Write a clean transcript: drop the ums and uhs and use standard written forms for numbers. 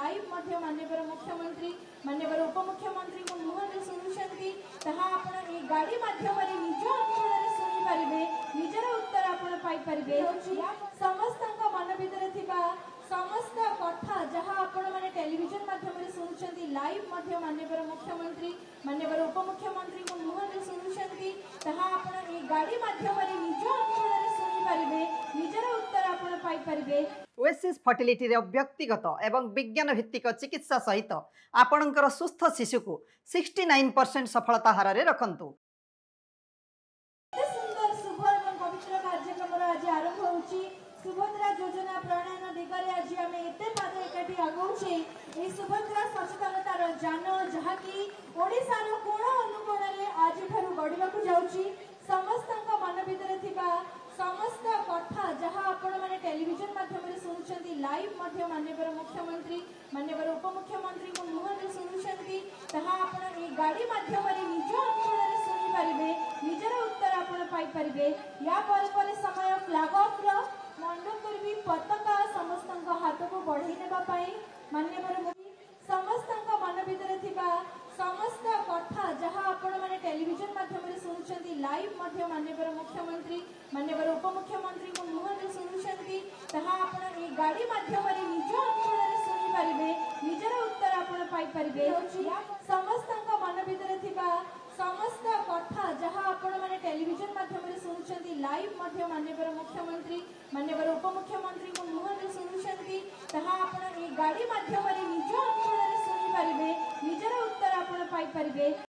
Live माननीय मुख्यमंत्री माननीय उपमुख्यमंत्री को मुहर शुणुंट गाड़ी मध्यम निज अंचल शुणी पारे निजर उत्तर आप पाइपर समस्त मन भर समस्त कथा जहाँ आपण मैंने टेलीविजन माध्यम शुणुंट लाइव माननीय मुख्यमंत्री माननीय उपमुख्यमंत्री को मुहर शुणुंट गाड़ी मध्यम निज अंचल शुणी पारे निजर उत्तर आप पाइपर ओएसिस फर्टिलिटी व्यक्तिगत एवं विज्ञान भित्तिक चिकित्सा सहित आपणकर सुस्थ शिशु को 69% सफलता हार रे रखंतु। सुंदर शुभ एवं पवित्र कार्यक्रम आज आरंभ होउची सुभद्रा योजना प्रणयन दिगरे आज आम एते पाद एकाठी आगौचे ए सुभद्रा सचेतनतार जान जहाँकि ओडिशार कोण अनुकोण आज ठारू गढ़िबाकू जाउची समस्त मन भीतर थिबा समस्त कथा जहाँ आपण मैंने टेलीविजन माध्यम शुणुंट लाइव माननीय मुख्यमंत्री माननीय उपमुख्यमंत्री को मुहर शुणुंट गाड़ी मध्यम निज अंचल शुणी पारे निजर उत्तर आप पाइपर या समय फ्लैग ऑफ मंडोर भी पताका समस्त हाथ को बढ़ई ने माननीय समस्त मन भर समस्त कथा जहाँ आपण मैंने टेलीविजन माध्यम शुणुंट लाइव माननीय मुख्यमंत्री माननीय उपमुख्यमंत्री को मुहर शुणुंट गाड़ी मध्यम निज अंचल शुणी पारे निजर उत्तर आप पाइपर समस्त मन भर समस्त कथा जहाँ आपण मैंने टेलीविजन माध्यम शुणुंट लाइव माननीय मुख्यमंत्री माननीय उपमुख्यमंत्री को मुहर शुणुंट गाड़ी मध्यम निज अंचल शुणी पारे निजर उत्तर आप पाइपर